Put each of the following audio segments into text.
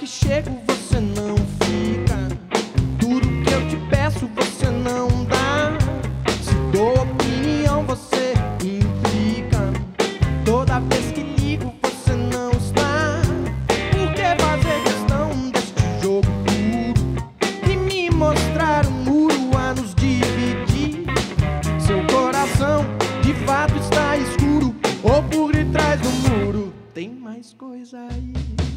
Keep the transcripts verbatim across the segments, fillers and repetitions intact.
que chego você não fica. Tudo que eu te peço você não dá. Se dou opinião você implica. Toda vez que ligo você não está. Por que fazer questão deste jogo puro e me mostrar um muro a nos dividir? Seu coração de fato está escuro, ou por detrás do muro tem mais coisa aí.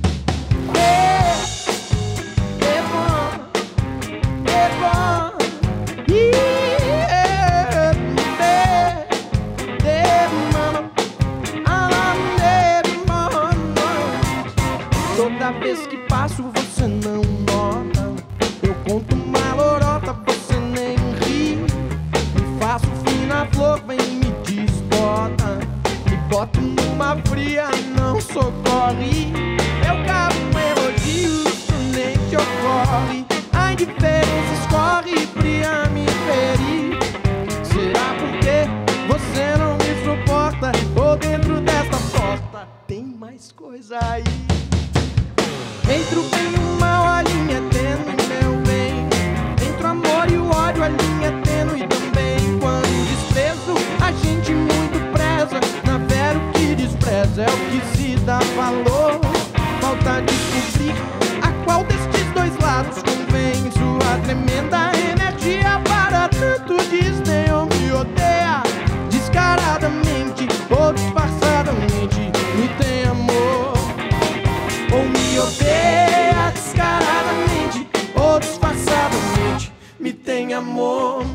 Toda vez que passo você não nota. Eu conto uma lorota, você nem ri. Me faço fina flor, vem e me desbota. Me boto numa fria, não socorre. Eu cavo um elogio, isso nem te ocorre. A indiferença escorre, fria me ferir. Será porque você não me suporta? Ou dentro dessa porta tem mais coisa aí. Entre o bem e o mal a linha é tênue, meu bem. Entre o amor e o ódio a linha é tênue também. Quando o desprezo a gente muito preza. Na fé o que despreza é o que se dá valor. Falta descobrir a qual destes dois lados convém. Sua tremenda energia para tanto desdém. Ou me odeia descaradamente ou disfarçadamente me tem amor. Ou me odeia descaradamente ou disfarçadamente me tem amor.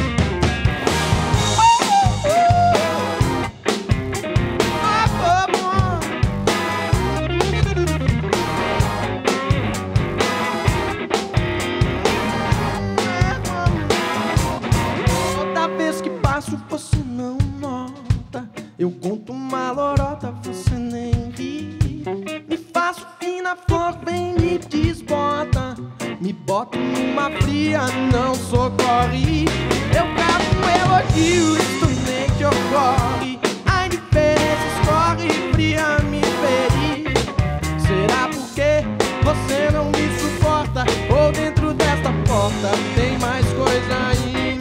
Toda vez que passo você não nota. Eu conto uma lorota, você nem ri. Me faço fina flor, vem me desbota. Me boto numa fria, não socorre. Eu cavo um elogio, isso nem te ocorre. A indiferença escorre, fria me ferir. Será porque você não me suporta? Ou dentro desta porta tem mais coisa aí?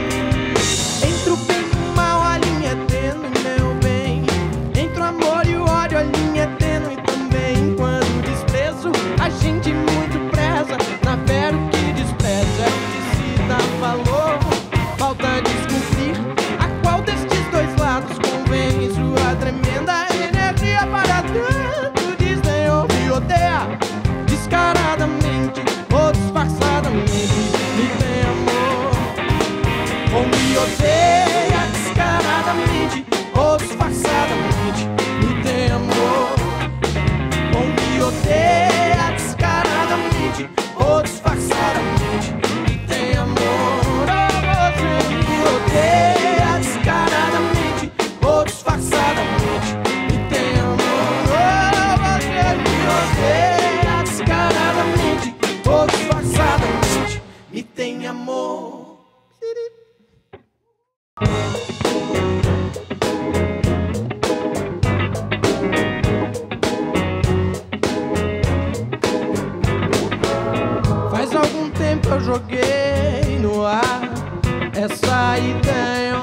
Entre o bem e o mal a linha é tênue, meu bem. Entre o amor e o ódio a linha é tênue também. Quando o desprezo a gente muito preza. Na fé o que despreza é o que se dá valor. Falta descobrir a qual destes dois lados convém. Sua tremenda energia para tanto desdém. Ou me odeia descaradamente ou disfarçadamente me tem amor. Ou me odeia descaradamente ou disfarçadamente me tem amor. Ou me odeia descaradamente ou disfarçadamente me tem amor. Oh, você me odeia descaradamente ou disfarçadamente me tem amor. Oh, você me odeia descaradamente ou disfarçadamente me tem amor. Faz algum tempo eu joguei no ar essa ideia